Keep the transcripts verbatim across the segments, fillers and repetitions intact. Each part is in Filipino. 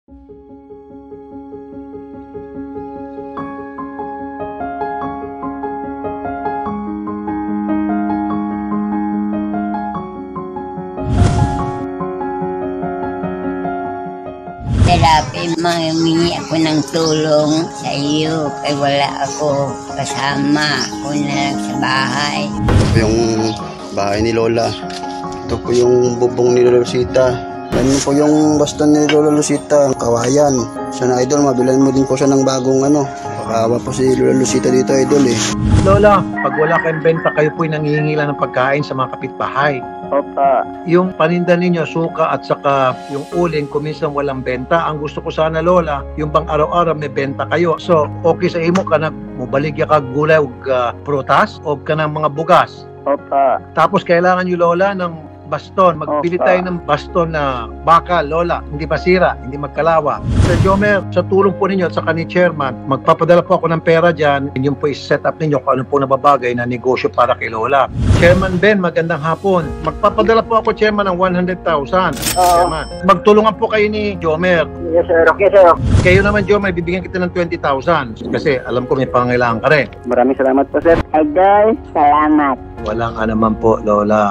Therapy, mangingi ako ng tulong sa iyo kaya wala ako kasama. Ako na lang sa bahay. Ito po yung bahay ni Lola. Ito po yung bubong ni Lola Lucita. Ano po yung baston ni Lola Lucita, kawayan. Sana idol, mabilan mo din po siya ng bagong ano. Pakawa po si Lola Lucita dito idol eh. Lola, pag wala kayong benta, kayo po'y nangihingi lang ng pagkain sa mga kapitbahay. Opo. Yung paninda ninyo, suka at saka yung uling, kuminsan walang benta. Ang gusto ko sana, Lola, yung bang araw-araw may benta kayo. So, okay sa imo ka na mubaligya ka gulay o uh, prutas o ka ng mga bugas. Opo. Tapos kailangan nyo, Lola, ng baston. Magpili Opo. tayo ng baston na bakal, Lola. Hindi masira, hindi magkalawa. Sir Jomer, sa tulong po ninyo at saka ni Chairman, magpapadala po ako ng pera dyan. Yung po i-set up ninyo kung ano po nababagay na negosyo para kay Lola. Chairman Ben, magandang hapon. Magpapadala po ako, Chairman, ng one hundred thousand. Chairman. Magtulungan po kayo ni Jomer. Yes sir, okay sir. Kayo naman, Jomer, bibigyan kita ng twenty thousand. Kasi alam ko may pangailangan ka rin. Maraming salamat po sir. Idol, salamat. Walang anuman po, Lola.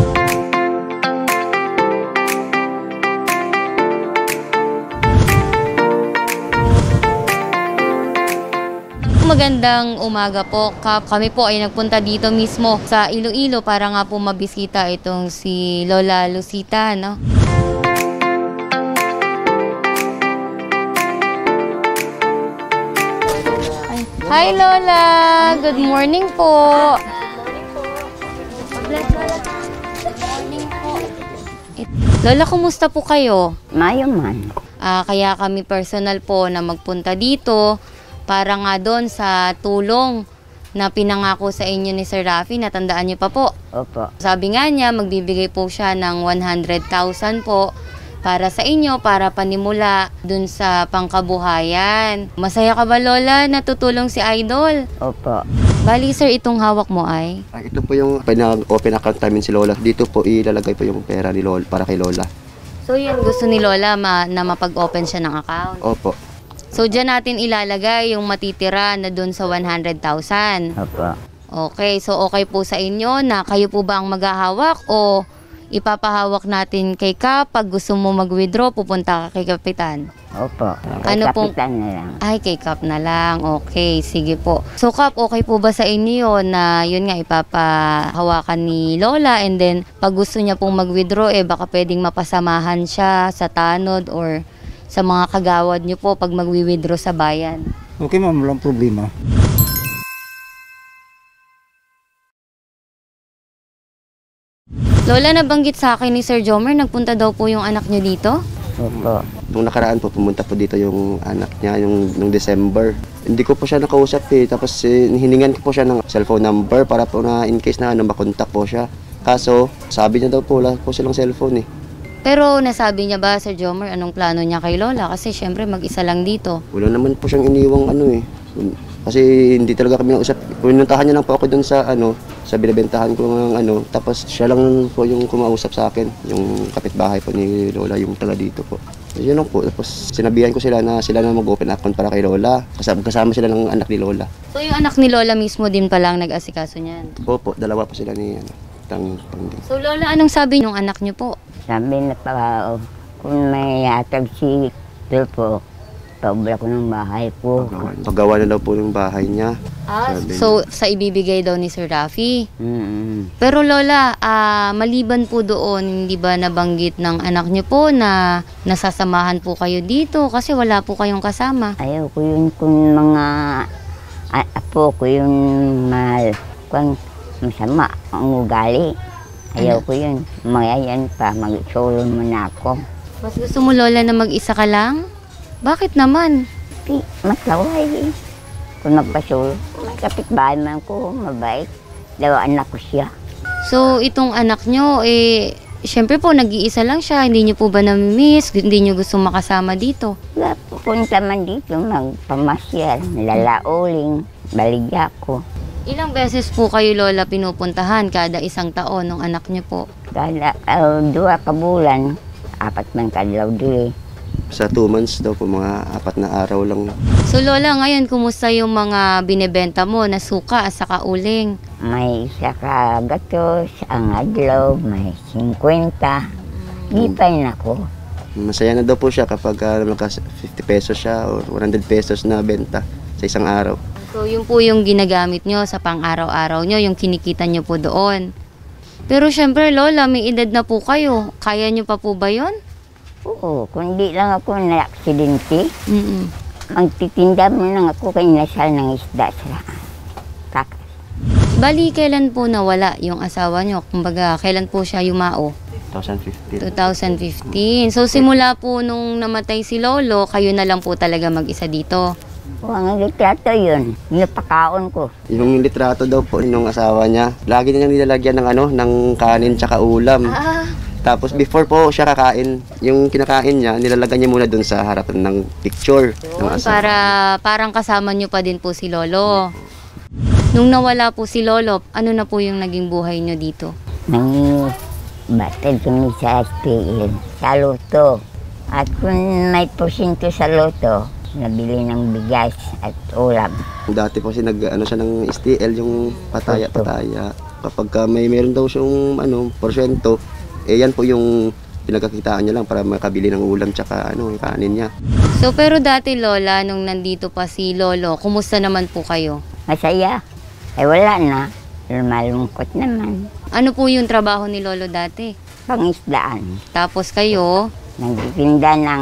Magandang umaga po, Kap. Kami po ay nagpunta dito mismo sa Iloilo para nga po mabisita itong si Lola Lucita, no? Hi Lola! Good morning po! Lola, kumusta po kayo? Mayaman. Ah, kaya kami personal po na magpunta dito para nga doon sa tulong na pinangako sa inyo ni Sir Rafi, natandaan niyo pa po. Opo. Sabi nga niya, magbibigay po siya ng one hundred thousand po para sa inyo, para panimula dun sa pangkabuhayan. Masaya ka ba, Lola, natutulong si Idol? Opo. Bali, Sir, itong hawak mo ay? Ay, ito po yung pinag-open account namin si Lola. Dito po ilalagay po yung pera ni Lola para kay Lola. So, yun, gusto ni Lola ma na mapag-open siya ng account? Opo. So, dyan natin ilalagay yung matitira na dun sa one hundred thousand. Opo. Okay, so okay po sa inyo na kayo po ba ang maghahawak o ipapahawak natin kay Kap? Pag gusto mo mag-withdraw, pupunta ka kay Kapitan? Opo. Ano pong- Kapitan na lang. Ay, kay Kap na lang. Okay, sige po. So, Kap, okay po ba sa inyo yun na yun nga ipapahawakan ni Lola and then pag gusto niya pong mag-withdraw, eh baka pwedeng mapasamahan siya sa tanod or sa mga kagawad niyo po pag magwi-withdraw sa bayan? Okay ma'am, walang problema. Lola, nabanggit sa akin ni Sir Jomer, nagpunta daw po yung anak niyo dito? Opo. Nung nakaraan po, pumunta po dito yung anak niya, yung nung December. Hindi ko po siya nakausap eh, tapos eh, hiningan ko po siya ng cellphone number para po na in case na ano, makontak po siya. Kaso, sabi niya daw po, wala po silang cellphone eh. Pero nasabi niya ba, Sir Jomer, anong plano niya kay Lola? Kasi syempre mag-isa lang dito. Wala naman po siyang iniwang ano eh. Kasi hindi talaga kami nausap. Pinuntahan niya lang po ako dun sa ano, sa binibentahan ko ng ano. Tapos siya lang po yung kumausap sa akin, yung kapitbahay po ni Lola, yung taga dito po. Yun lang po. Tapos sinabihan ko sila na sila na mag-open account para kay Lola. Kasama, kasama sila ng anak ni Lola. So yung anak ni Lola mismo din palang nag-asikaso niyan? Opo, dalawa po sila ni ano, tang pangdi. So Lola, anong sabi ng anak niyo po? Sabi na pa, oh, kung may atag si Tulpo, paubla ko ng bahay po. Paggawa na daw po ng bahay niya. Ah, Sabi so sa ibibigay daw ni Sir Rafi? Mm-hmm. Pero Lola, ah, maliban po doon, hindi ba nabanggit ng anak niyo po na nasasamahan po kayo dito kasi wala po kayong kasama? Ayaw ko yun kung mga a- apo ko yung mal, kung masama ang ugali. Ayaw ko yun. Mayayan pa, mag-solo mo na ako. Mas gusto mo, Lola, na mag-isa ka lang? Bakit naman? Di, maslaway. Kung magpasolo, may kapitbahay man ko, mabait. Dawa anak ko siya. So, itong anak nyo, eh, syempre po, nag-iisa lang siya. Hindi nyo po ba namimiss? Hindi nyo gusto makasama dito? Wala, pupunta man dito, magpamasyal, lalauling, baligya ko. Ilang beses po kayo, Lola, pinupuntahan kada isang taon ng anak nyo po? Kada uh, dua ka bulan, apat man kadlaw dili. Sa two months daw po, mga apat na araw lang. So Lola, ngayon kumusta yung mga binebenta mo na suka at saka uling? May isa ka gatos, ang adlaw, may fifty. Gipay na ko. Masaya na daw po siya kapag uh, naka fifty pesos siya or one hundred pesos na benta sa isang araw. So yun po yung ginagamit nyo sa pang-araw-araw nyo, yung kinikita nyo po doon. Pero syempre Lola, may edad na po kayo. Kaya nyo pa po ba yun? Oo, kundi lang ako na-aksidente. Mm-mm. Magtitinda mo lang ako kay nasal ng isda sa takas. Bali, kailan po nawala yung asawa nyo? Kumbaga, kailan po siya yumao? twenty fifteen. twenty fifteen. So simula po nung namatay si Lolo, kayo na lang po talaga mag-isa dito. O, ang litrato yun, yung pakaon ko. Yung litrato daw po ng asawa niya, lagi na niyang nilalagyan ng ano, ng kanin tsaka ulam. Ah. Tapos before po siya kakain, yung kinakain niya, nilalagay niya muna dun sa harapan ng picture ng asawa. Para parang kasama nyo pa din po si Lolo. Nung nawala po si Lolo, ano na po yung naging buhay nyo dito? Nang batid kami sa S P L, sa loto. At kung may porsyento sa loto, nabili ng bigas at ulam. Dati po kasi nag ano siya ng S T L, yung pataya-pataya. Kapag ka may meron daw siyang ano, porsyento, eh yan po yung pinagkakitaan niya lang para makabili ng ulam tsaka ano, yung kanin niya. So pero dati Lola, nung nandito pa si Lolo, kumusta naman po kayo? Masaya. Ay wala na. Malungkot naman. Ano po yung trabaho ni Lolo dati? Pangisdaan. Tapos kayo, Nagtitinda ng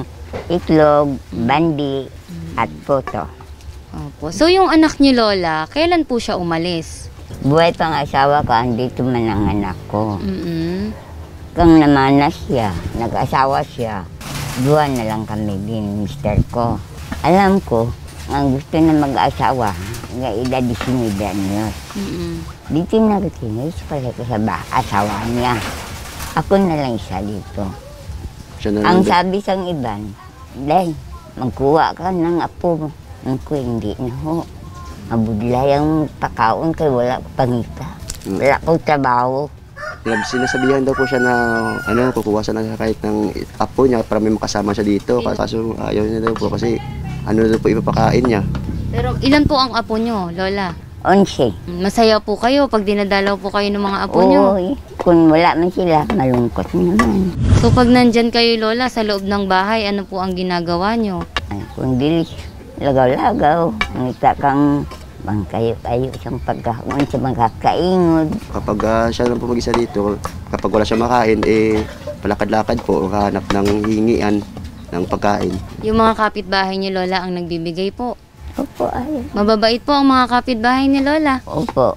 itlog, bandi, at puto. opo. So yung anak ni Lola, kailan po siya umalis? Buhay pang asawa ko, andito man ang anak ko. Mm-mm. Kung namanas siya, nag-asawa siya, duwa na lang kami din, mister ko. Alam ko, ang gusto na mag-asawa, nga edad nineteen anyos. Mm-mm. Dito na kinis pala ko sa ba- asawa niya. Ako na lang isa dito. Siya na Ang lang- sabi sang iban, Day, magkuha ka ng apo mo. Ang ko, hindi na ho. Mabudlay ang pakaon kay wala ko pangita. Wala ko trabaho. Sinab- Sinasabihan daw po siya na ano, kukuha siya na kahit ng apo niya para may makasama siya dito. Kaso ayaw niya daw po kasi ano daw po ipapakain niya. Pero ilan po ang apo nyo, Lola? Onse. Masaya po kayo pag dinadalaw po kayo ng mga apo nyo. Oy, kung wala man sila, malungkot naman. So pag nandyan kayo, Lola, sa loob ng bahay, ano po ang ginagawa nyo? Ay, kung dili, lagaw-lagaw. Ngita kang bang kayo-kayo sa pagkakuan sa magkakaingod. Kapag ah, siya lang po mag-isa dito, kapag wala siya makain, eh palakad-lakad po, kahanap ng hingian ng pagkain. Yung mga kapitbahay ni Lola ang nagbibigay po. Opo, ay. Mababait po ang mga kapitbahay ni Lola. Opo.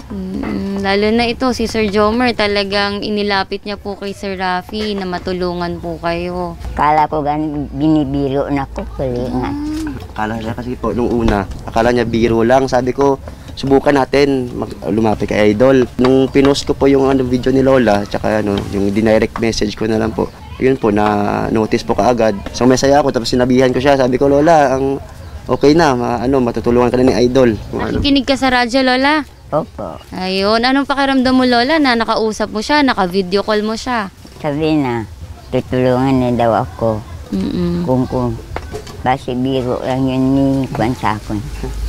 Mm, lalo na ito, si Sir Jomer, talagang inilapit niya po kay Sir Rafi na matulungan po kayo. Kala ko gan binibiro na ko, kali nga. Akala niya kasi po, nung una, akala niya biro lang. Sabi ko, subukan natin mag lumapit kay Idol. Nung pinost ko po yung ano, video ni Lola, tsaka ano, yung dinirect message ko na lang po. Yun po, na notice po kaagad. So masaya ako, tapos sinabihan ko siya. Sabi ko, Lola, ang okay na, ma ano, matutulungan ka na ni Idol. Kung ano. Nakikinig ka sa radyo, Lola? Opo. Ayun, anong pakiramdam mo, Lola, na nakausap mo siya, naka-video call mo siya? Sabi na, tutulungan na daw ako. Mm-mm. Kung kung basi biro lang yun ni Kwan sa akin.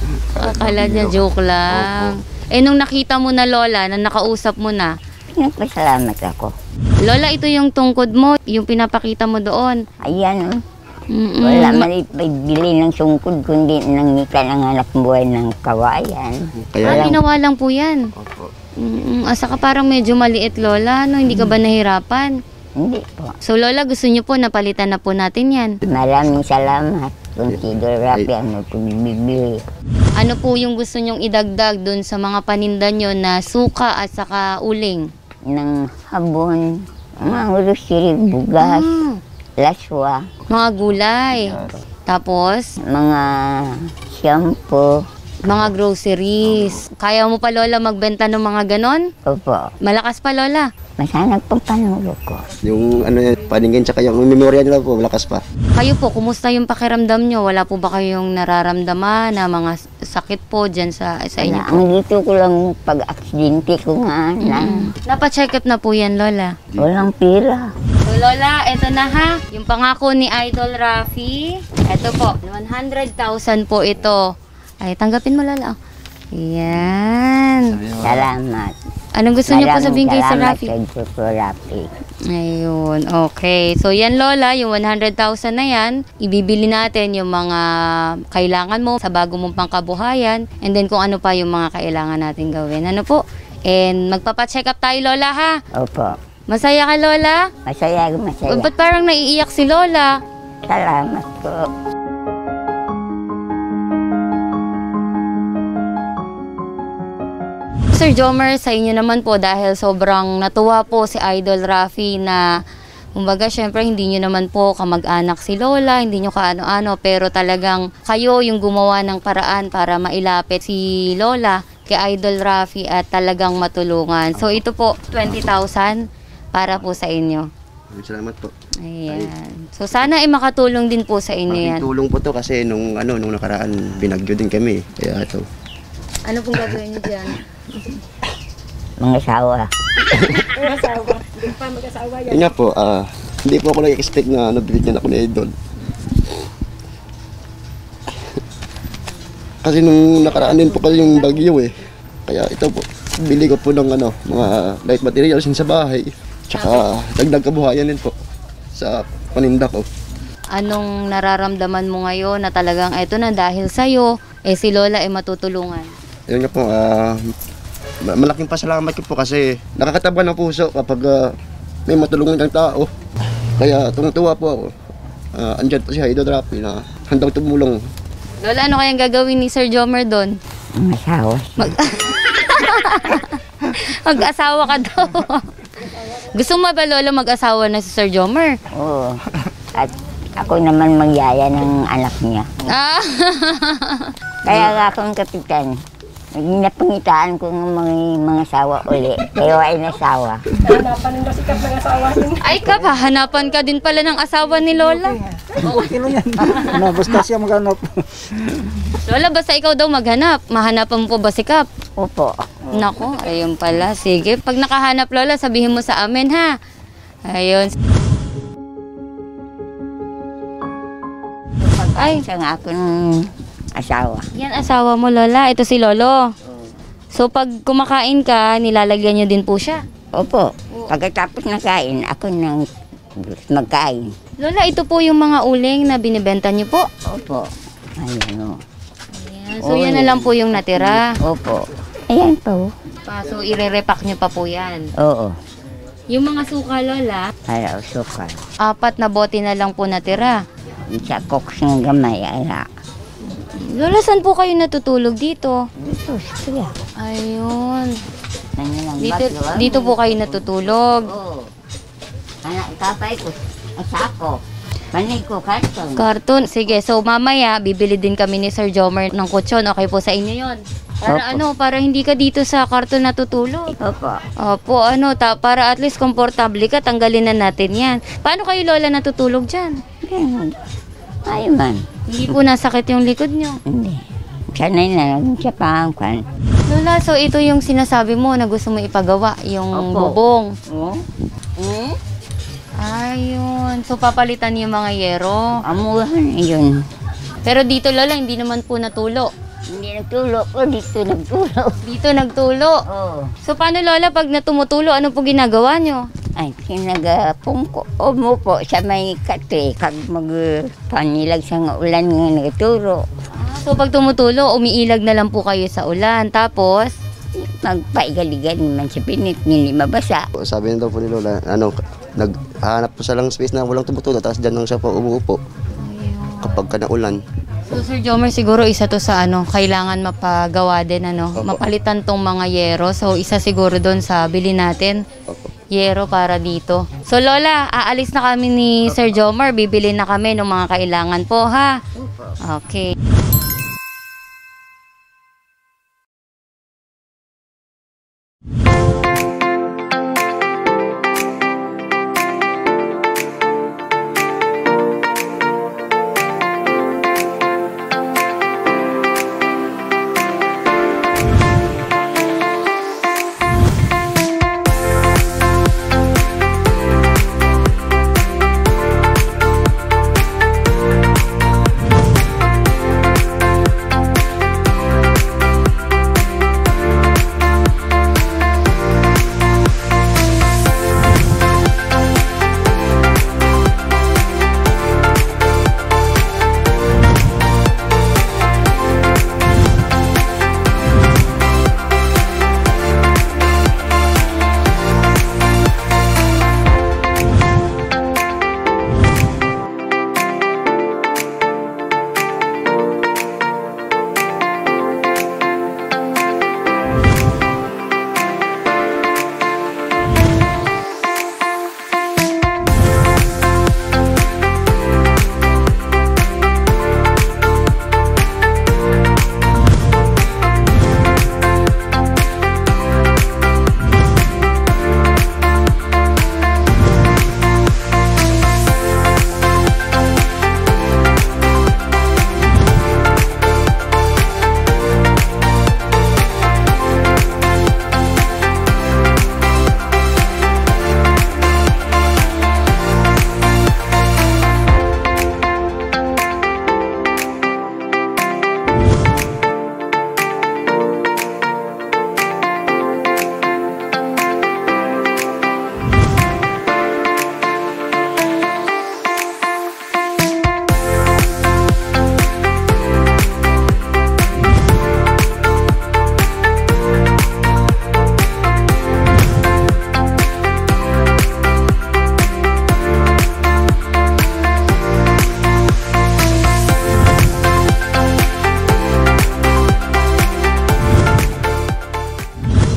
Akala niya joke lang. Eh, nung nakita mo na, Lola, na nakausap mo na, Nagpasalamat ako. Lola, ito yung tungkod mo, yung pinapakita mo doon. Ayan, oh. Mm-mm. Wala malibili ng sungkod, kundi nangita ng anak buhay ng kawayan. Kaya Ah, lang. ginawa lang po yan. Opo. Mm, asa ka parang medyo maliit, Lola, no? Hindi ka ba nahirapan? Hindi po. So, Lola, gusto niyo po napalitan na po natin yan. Maraming salamat. Kung Tidor Rapi, ano po bibili. Ano po yung gusto niyong idagdag doon sa mga paninda nyo na suka at saka uling? Ng habon, mga grocery, bugas, Ah, laswa, mga gulay. Tapos, mga shampoo. mga groceries. Kaya mo pa, Lola, magbenta ng mga ganon? Opo. Malakas pa, Lola. Masanag pang panulo ko. Yung ano, paningin tsaka yung memorya nila po, lakas pa. Kayo po, kumusta yung pakiramdam nyo? Wala po ba kayong nararamdaman na mga sakit po dyan sa, sa inyo Wala, po? ang dito ko lang pag-aksidente ko nga na Napa-check up na po yan, Lola. walang pira. So Lola, eto na ha. Yung pangako ni Idol Rafi. Eto po, one hundred thousand po ito. Ay, tanggapin mo Lola. Ayan. Salamat. Anong gusto niyo po sabihin kay Sir Rafi? Salamat kay Sir Rafi. Ayun, okay. So yan Lola, yung one hundred thousand na yan, ibibili natin yung mga kailangan mo sa bago mong pangkabuhayan. And then kung ano pa yung mga kailangan natin gawin. Ano po? And magpapacheck up tayo Lola ha. Opo. Masaya ka Lola? Masaya, masaya. Ba't parang naiiyak si Lola? Salamat po. Sir Jomer, sa inyo naman po dahil sobrang natuwa po si Idol Rafi na kumbaga syempre hindi nyo naman po kamag-anak si Lola, hindi nyo kaano-ano pero talagang kayo yung gumawa ng paraan para mailapit si Lola kay Idol Rafi at talagang matulungan. So ito po, twenty thousand para po sa inyo. Salamat po. Ayan. So sana ay makatulong din po sa inyo yan. Tulong po to kasi nung ano nung nakaraan binagyo din kami. Kaya ito. Ano pong gagawin niyo diyan? Mga asawa. Yun nga po, ah, hindi po ako nag-expect na ano, binigyan ako ni Idol. Kasi nung nakaraan din po kasi yung bagyo eh. Kaya ito po, bili ko po ng ano, mga light materials yun sa bahay. Tsaka dagdag kabuhayan din po sa paninda ko. Anong nararamdaman mo ngayon na talagang eto na dahil sa'yo, eh si Lola ay matutulungan? Yun nga po, ah, malaking pasalamat ko po kasi nakakataba ng puso kapag ah, may matulungan ng tao. Kaya tumutuwa po ako. Uh, andyan po si Idol Rafi na handang tumulong. Lola, ano kayang gagawin ni Sir Jomer doon? Mga asawa. Mag Mag-asawa ka daw. Gusto mo ba Lola mag-asawa na si Sir Jomer? Oo. At ako naman magyaya ng anak niya. Ah. Kaya nga akong kapitan. Naging napangitaan ko ng mga, mga asawa uli. Kayo ay nasawa. Ay ka ba, hanapan ka din pala ng asawa ni Lola. Okay lang yan. Ano, basta siya maghanap. Lola, basta ikaw daw maghanap. Mahanapan mo po ba si Kap? Opo. Nako, ayun pala. Sige, pag nakahanap Lola, sabihin mo sa amin ha. Ayun. Ay, Isa nga akong asawa. yan asawa mo Lola. Ito si Lolo. So pag kumakain ka, nilalagyan niyo din po siya. Opo. Pagkatapos ng kain, ako nang magkain. Lola, ito po yung mga uling na binibenta niyo po. Opo. Ayan o. Ayan. So yan na lang po yung natira. Opo. Ayan po. Pa, so ire-repack niyo pa po yan. Oo. Yung mga suka Lola, Para usukal. apat na bote na lang po natira. Sa koks ng gamay, ala. Lola, saan po kayo natutulog dito? Dito, siya. Ayun. Ano lang, Dito, baklo, ah? dito po kayo natutulog. Oo. Anak, kapay ko. Asako. Panay ko, karton. Karton. Sige, so mamaya, bibili din kami ni Sir Jomer ng kutsyon. Okay po sa inyo yon. Para Opo. ano, para hindi ka dito sa karton natutulog. Opo. Opo, ano, ta, para at least komportable ka, tanggalin na natin yan. Paano kayo Lola natutulog dyan? Ganun. Ay man. Hindi po nasakit yung likod nyo. Hindi. Sanay na lang siya pangkwan. Lola, so ito yung sinasabi mo na gusto mo ipagawa, yung Opo. bubong. Oo. Hmm? Ayun. So papalitan yung mga yero. Amuhan, yun. Pero dito Lola, hindi naman po natulo. Hindi nagtulo ko, dito nagtulo. Dito nagtulo. Oo. So paano Lola pag natumutulo, ano po ginagawa nyo? Ay, sinagapungko. Umupo sa may kate, kag magpanilag sa nga ulan nga nagturo. Ah, so pag tumutulo, umiilag na lang po kayo sa ulan. Tapos, Magpaigaligan man sa pinit, hindi mabasa. Sabi na daw po ni Lola, ano, naghahanap po sa lang space na walang tumutulo, tapos dyan lang siya po umuupo kapag ka naulan. so Sir Jomer, siguro isa to sa ano, kailangan mapagawa din, ano, Opo. mapalitan tong mga yero. So isa siguro doon sa bili natin. Opo. Yero para dito. So Lola, aalis na kami ni Sir Jomer. Bibili na kami ng mga kailangan po ha. Okay.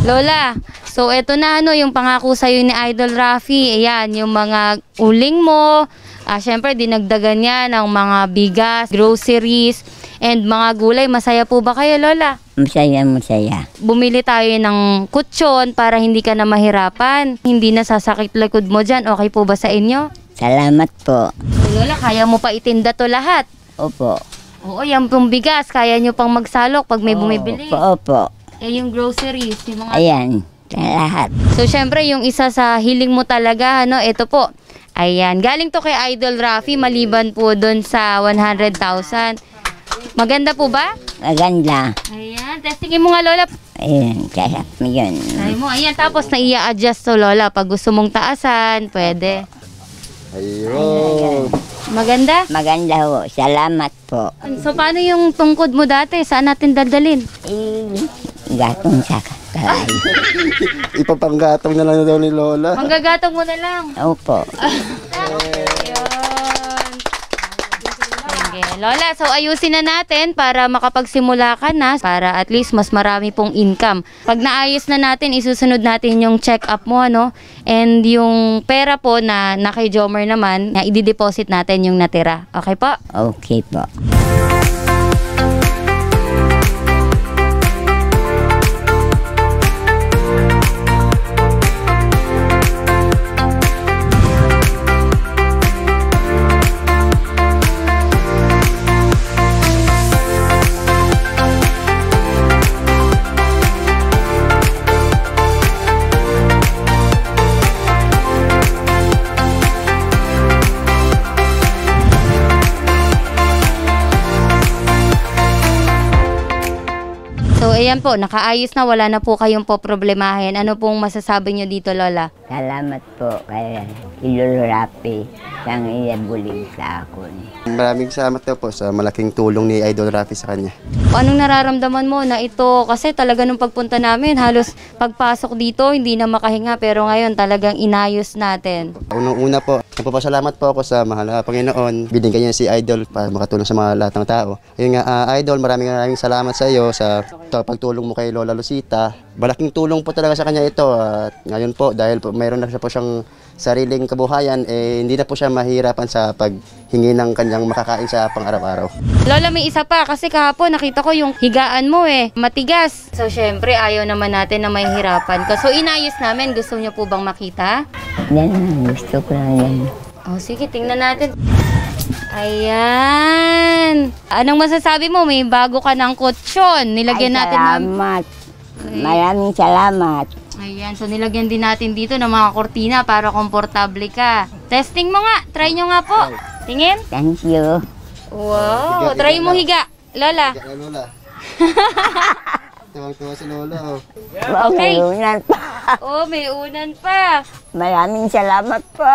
Lola, so eto na ano, yung pangako sa'yo ni Idol Rafi. Ayan, yung mga uling mo. Ah, syempre, dinagdagan niya ng mga bigas, groceries, and mga gulay. Masaya po ba kayo, Lola? Masaya, masaya. Bumili tayo ng kutsyon para hindi ka na mahirapan. Hindi na sasakit likod mo dyan. Okay po ba sa inyo? Salamat po. So, Lola, kaya mo pa itinda to lahat? Opo. Oo, yung pong bigas, kaya nyo pang magsalok pag may bumibili. Opo, opo. Eh, yung groceries, yung mga... Ayan, lahat. So, syempre, yung isa sa hiling mo talaga, ano, ito po. Ayan, galing to kay Idol Rafi, maliban po doon sa one hundred thousand. Maganda po ba? Maganda. Ayan, testingin mo nga, Lola. Ayan, sarap mo yun. Ay mo, ayan, tapos na i-adjust to, Lola. Pag gusto mong taasan, pwede. Ayun. Maganda? Maganda ho. Salamat po. So, paano yung tungkod mo dati? Saan natin dadalhin? Eh, gatong sa kalay. Ipapanggatong na lang daw ni Lola. Manggagatong mo na lang. Opo. Sige, Lola, so ayusin na natin para makapagsimula ka na para at least mas marami pong income. Pag naayos na natin, isusunod natin yung check-up mo, ano? And yung pera po na, na kay Jomer naman, na i-deposit natin yung natira. Okay po? Okay po. So, ayan po, nakaayos na, wala na po kayong po problemahin. Ano pong masasabi nyo dito, Lola? Salamat po kay Idol Rafi sa iyabulig sa akin. Maraming salamat daw po sa malaking tulong ni Idol Rafi sa kanya. Anong nararamdaman mo na ito? Kasi talaga nung pagpunta namin, halos pagpasok dito, hindi na makahinga. Pero ngayon, talagang inayos natin. Unang-una po, nagpapasalamat po ako sa mahal na Panginoon. Binigyan niya si Idol para makatulong sa mga lahat ng tao. Yun nga, ah, Idol, maraming maraming salamat sa iyo sa sa pagtulong mo kay Lola Lucita. Malaking tulong po talaga sa kanya ito. At ngayon po, dahil po, mayroon na siya po siyang sariling kabuhayan, eh, hindi na po siya mahirapan sa paghingi ng kanyang makakain sa pang-araw-araw. Lola, may isa pa kasi kahapon nakita ko yung higaan mo eh, matigas. So syempre ayaw naman natin na may hirapan ka. So inayos namin, gusto niyo po bang makita? Yan, gusto ko lang yan. Oh sige, tingnan natin. Ayan. Anong masasabi mo? May bago ka ng kutsyon. Nilagyan Ay, natin ng... salamat. Maraming salamat. Ayan, so nilagyan din natin dito ng mga kortina para komportable ka. Testing mo nga, try nyo nga po. Tingin. Thank you. Wow, try mo higa. Lola. Kaya Lola. Tuwang-tuwa si Lola. Oh. Okay. Unan pa. Oh, may unan pa. Maraming salamat po.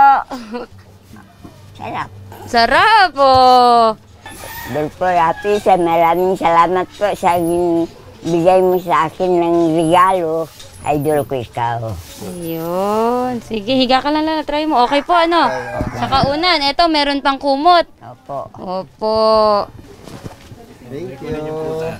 Sarap. Sarap oh. Doktor Rafi, sa maraming salamat po sa bigay mo sa akin ng regalo. Idol ko ikaw. Ayun. Sige, higa ka lang, Lola. Try mo. Okay po, ano? Sa kaunan. Eto, meron pang kumot. Opo. Opo. Thank you.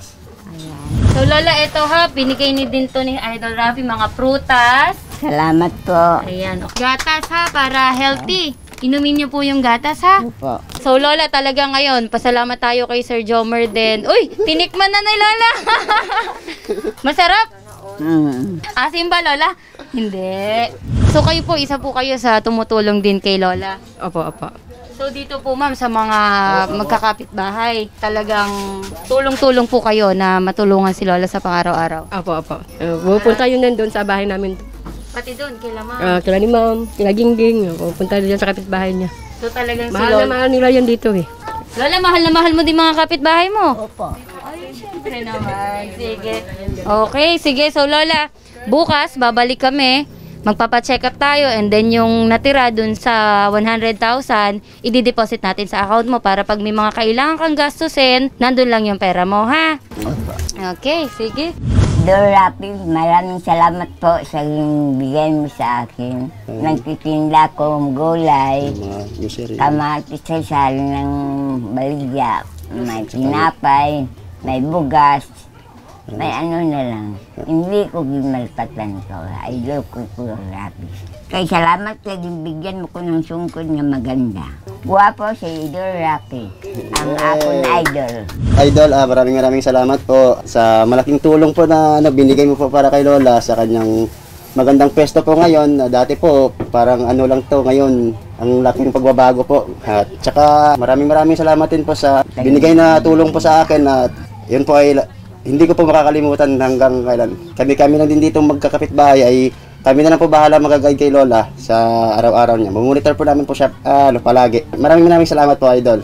So, Lola, eto ha. Binigay ni din to ni Idol Rafi mga prutas. Salamat po. Ayan. Gatas ha, para healthy. Inumin niyo po yung gatas ha. Opo. So, Lola, talaga ngayon, pasalamat tayo kay Sir Jomer din. Uy, tinikman na ni Lola. Masarap. Mm. Asim ba, Lola? Hindi. So, kayo po, isa po kayo sa tumutulong din kay Lola. Opo, opo. So, dito po, ma'am, sa mga magkakapitbahay, talagang tulong-tulong po kayo na matulungan si Lola sa pang-araw-araw. Opo, opo. Uh, pupunta yun nandun sa bahay namin. Pati doon, kila ma'am. Uh, kila ni ma'am, kila Gingging. Pupunta dyan sa kapitbahay niya. So, talagang si Mahal Lola. na mahal nila yan dito eh. Lola, mahal na mahal mo din mga kapitbahay mo. Opo. Ay, syempre naman. Sige. Okay, sige. So, Lola, bukas, babalik kami. Magpapacheck up tayo and then yung natira dun sa one hundred thousand, i-deposit natin sa account mo para pag may mga kailangan kang gastusin, nandun lang yung pera mo, ha? Okay, sige. Idol Rafi, maraming salamat po sa bigay mo sa akin. Nagtitinda ko ng gulay, Mga grocery. kamatis sa salo ng baligya, may tinapay, may bugas, May ano na lang, hindi ko gimalpatan to. Idol ko po Rapi. Kaya salamat kaya bigyan mo ko ng sungkod na maganda. Guwapo si Idol Rapi, ang akong idol. Idol, ah, maraming maraming salamat po sa malaking tulong po na ano, binigay mo po para kay Lola sa kanyang magandang pwesto po ngayon. Uh, dati po, parang ano lang to ngayon, ang laking pagbabago po. At saka maraming maraming salamat din po sa binigay na tulong po sa akin. At yun po ay hindi ko po makakalimutan hanggang kailan. Kami-kami lang din dito magkakapitbahay ay kami na lang po bahala mag-guide kay Lola sa araw-araw niya. Mamonitor po namin po siya uh, ano, palagi. Maraming maraming salamat po, Idol.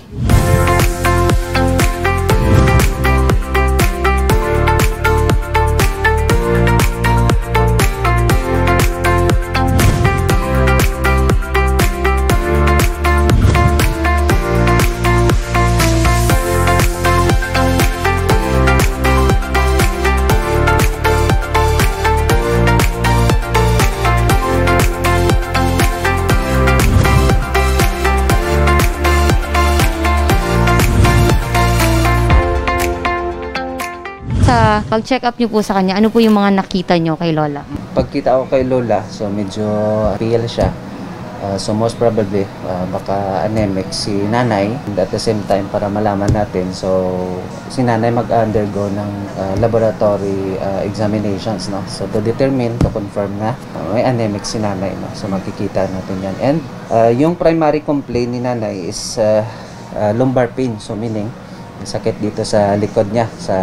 Sa pag-check up niyo po sa kanya, ano po yung mga nakita niyo kay Lola? Pagkita ko kay Lola, so medyo pale siya. Uh, so most probably, uh, baka anemic si nanay. And at the same time, para malaman natin, so si nanay mag-undergo ng uh, laboratory uh, examinations. No? So to determine, to confirm na uh, may anemic si nanay. No? So makikita natin yan. And uh, yung primary complaint ni nanay is uh, uh, lumbar pain. So meaning, sakit dito sa likod niya, sa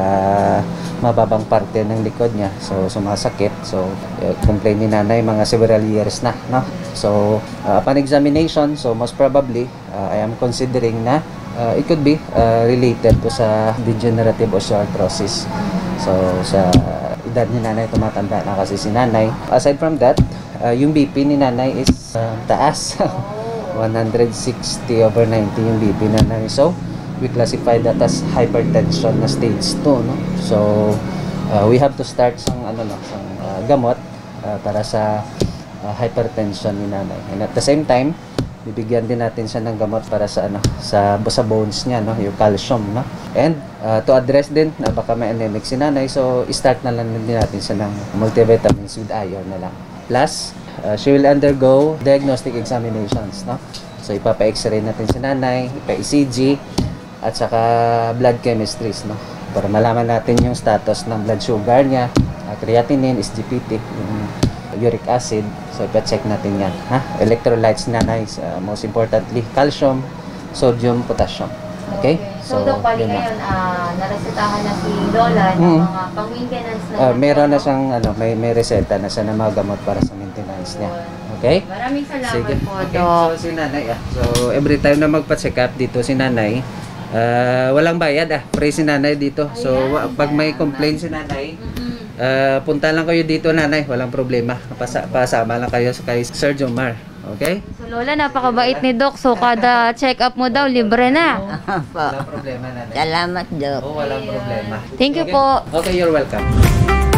mababang parte ng likod niya. So sumasakit. So uh, complain ni nanay mga several years na, no? So uh, upon examination, so most probably uh, I am considering na uh, it could be uh, related to sa degenerative osteoarthritis. So sa edad ni nanay, tumatanda na kasi si nanay. Aside from that, uh, yung B P ni nanay is uh, taas. one sixty over ninety yung B P ni nanay. So we classify that as hypertension na stage two, no? So uh, we have to start sang ano no, sang uh, gamot uh, para sa uh, hypertension ni nanay. And at the same time, bibigyan din natin siya ng gamot para sa ano, sa sa bones niya, no, yung calcium, no. And uh, to address din na baka may anemic si nanay, so start na lang din natin siya ng multivitamins with iron na lang. Plus, uh, she will undergo diagnostic examinations, no. So ipapa-X-ray natin si nanay, ipa-E C G, at saka blood chemistries, no, para malaman natin yung status ng blood sugar niya, uh, creatinine, S G P T, yung uric acid. So ipa-check natin yan, ha. Electrolytes na nice, uh, most importantly calcium, sodium, potassium. Okay? So, Dok, bali yun na. ngayon, uh, naresetahan na si Lola ng Mm. mga pang-maintenance na Uh, meron na siyang ano, may may reseta na siya na mga gamot para sa maintenance niya. Okay? Maraming salamat Sige. po, Okay. Dok. So si nanay, ah. So every time na magpa-check up dito si nanay, uh, walang bayad ah. Free si nanay dito. So wa- pag may complaint si nanay, uh, punta lang kayo dito nanay, walang problema. Pasa pasama lang kayo sa kay Sir Jomar. Okay? So, Lola, napakabait ni Doc. So, kada check-up mo daw, libre na. Opo. Walang problema nanay. Salamat, Dok. Oh, walang problema. Thank you Okay? po. Okay, you're welcome.